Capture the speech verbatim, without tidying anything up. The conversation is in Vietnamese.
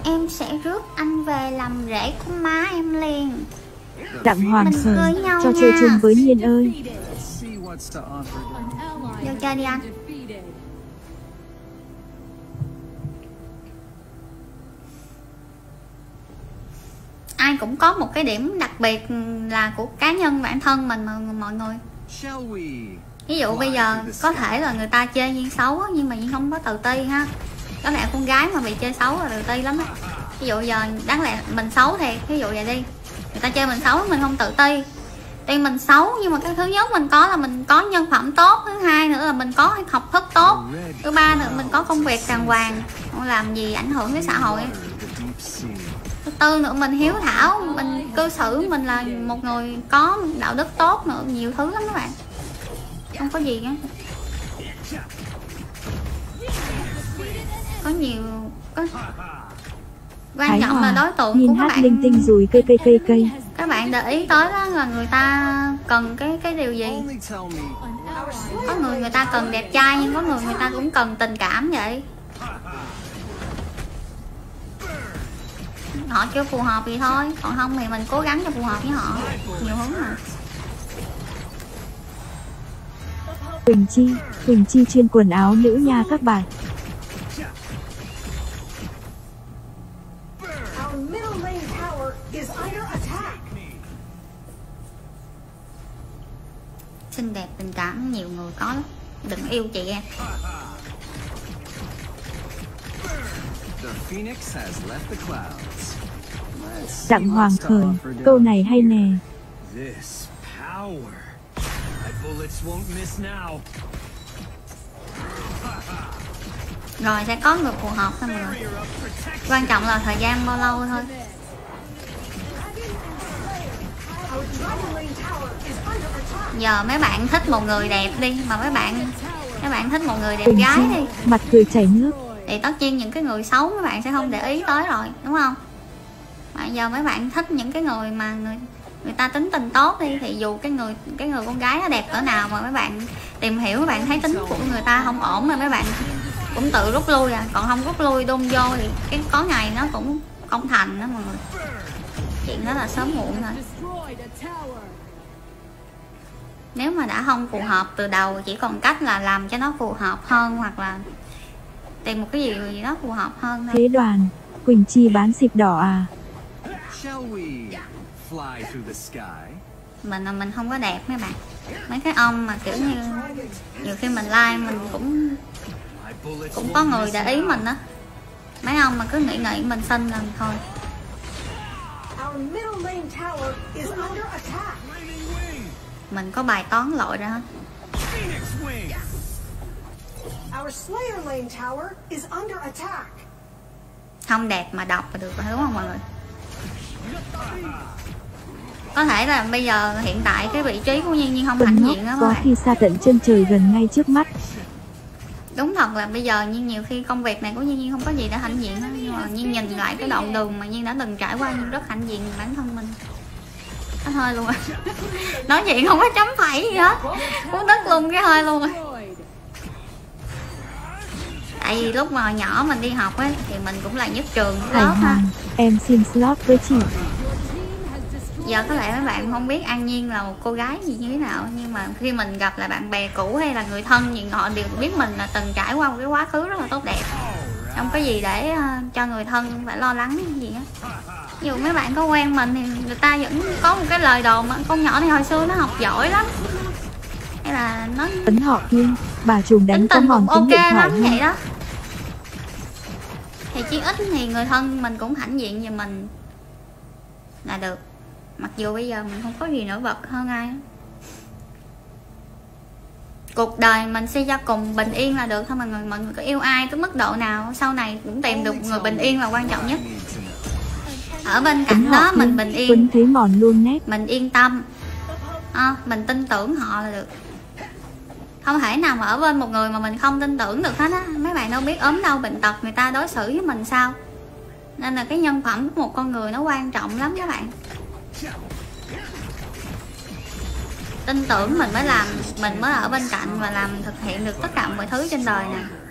em sẽ rước anh về làm rể của má em liền. Đặng Hoàng Khởi, cho nha. chơi chung với Nhiên ơi. Vô chơi đi anh. Ai cũng có một cái điểm đặc biệt là của cá nhân bản thân mình mà mọi người. Ví dụ bây giờ có thể là người ta chơi Nhiên xấu nhưng mà Nhiên không có tự ti ha. Có lẽ con gái mà bị chơi xấu là tự ti lắm á. Ví dụ giờ đáng lẽ mình xấu thiệt, ví dụ vậy đi, người ta chơi mình xấu mình không tự ti. Tuy mình xấu nhưng mà cái thứ nhất mình có là mình có nhân phẩm tốt, thứ hai nữa là mình có học thức tốt, thứ ba nữa mình có công việc đàng hoàng, không làm gì ảnh hưởng đến xã hội. Thứ tư nữa mình hiếu thảo, mình cư xử mình là một người có đạo đức tốt nữa, nhiều thứ lắm các bạn, không có gì á, có nhiều có quan trọng là đối tượng nhìn của các hát bạn. linh tinh rồi cây cây cây cây. Các bạn để ý tới đó là người ta cần cái cái điều gì. Có người người ta cần đẹp trai nhưng có người người ta cũng cần tình cảm vậy. Họ chưa phù hợp thì thôi, còn không thì mình cố gắng cho phù hợp với họ. Nhiều hướng mà. Quỳnh Chi, Quỳnh Chi chuyên quần áo nữ nha các bạn. Xinh đẹp tình cảm nhiều người có lắm, đừng yêu chị em. Đặng Hoàng Khởi, câu này hay nè. Rồi sẽ có người phù hợp thôi mọi người. Quan trọng là thời gian bao lâu thôi. Giờ mấy bạn thích một người đẹp đi, mà mấy bạn mấy bạn thích một người đẹp Quỳnh gái Chi, đi, mặt cười chảy nước, thì tất nhiên những cái người xấu mấy bạn sẽ không để ý tới rồi, đúng không? Mà giờ mấy bạn thích những cái người mà người người ta tính tình tốt đi, thì dù cái người cái người con gái nó đẹp cỡ nào mà mấy bạn tìm hiểu, mấy bạn thấy tính của người ta không ổn rồi mấy bạn cũng tự rút lui à. Còn không rút lui đôn vô thì cái có ngày nó cũng không thành đó mọi người. Chuyện đó là sớm muộn thôi. Nếu mà đã không phù hợp từ đầu, chỉ còn cách là làm cho nó phù hợp hơn, hoặc là tìm một cái gì gì đó phù hợp hơn thôi. Thế Đoàn, Quỳnh Chi bán xịp đỏ à? Mình là mình không có đẹp mấy bạn. Mấy cái ông mà kiểu như nhiều khi mình like mình cũng cũng có người để ý mình á. Mấy ông mà cứ nghĩ nghĩ mình xinh là thôi. Mình có bài toán lội ra hết. Không đẹp mà đọc là được rồi, đúng không mọi người? Có thể là bây giờ hiện tại cái vị trí của Nhiên Nhiên không hãnh diện đó. Có khi xa tận chân trời gần ngay trước mắt. Đúng thật là bây giờ Nhiên nhiều khi công việc này của Nhiên Nhiên không có gì để hãnh diện đó. Nhưng mà Nhiên nhìn lại cái đoạn đường mà Nhiên đã từng trải qua, Nhiên rất hãnh diện bản thân mình. Cái hơi luôn. Nói chuyện không có chấm phẩy gì hết, muốn đứt luôn cái hơi luôn. Tại vì lúc mà hồi nhỏ mình đi học ấy thì mình cũng là nhất trường lớp ha. Em xin slot với chị. Giờ có lẽ mấy bạn không biết An Nhiên là một cô gái gì như thế nào, nhưng mà khi mình gặp lại bạn bè cũ hay là người thân gì, họ đều biết mình là từng trải qua một cái quá khứ rất là tốt đẹp, không có gì để uh, cho người thân phải lo lắng gì á. Ví dụ mấy bạn có quen mình thì người ta vẫn có một cái lời đồn mà con nhỏ này hồi xưa nó học giỏi lắm, hay là nó ấn họ kia bà trùm đánh tính tình con cũng ok điện thoại lắm nha. vậy đó. Thì chí ít thì người thân mình cũng hãnh diện về mình là được. Mặc dù bây giờ mình không có gì nổi bật hơn ai. Cuộc đời mình suy cho cùng bình yên là được thôi mọi người. Mọi người có yêu ai tới mức độ nào sau này cũng tìm được người bình yên là quan trọng nhất. Ở bên cạnh đó mình bình yên, thấy mòn luôn nét, mình yên tâm à, mình tin tưởng họ là được. Không thể nào mà ở bên một người mà mình không tin tưởng được hết á. Mấy bạn đâu biết ốm đau bệnh tật người ta đối xử với mình sao. Nên là cái nhân phẩm của một con người nó quan trọng lắm các bạn. Tin tưởng mình mới làm, mình mới ở bên cạnh và làm thực hiện được tất cả mọi thứ trên đời này.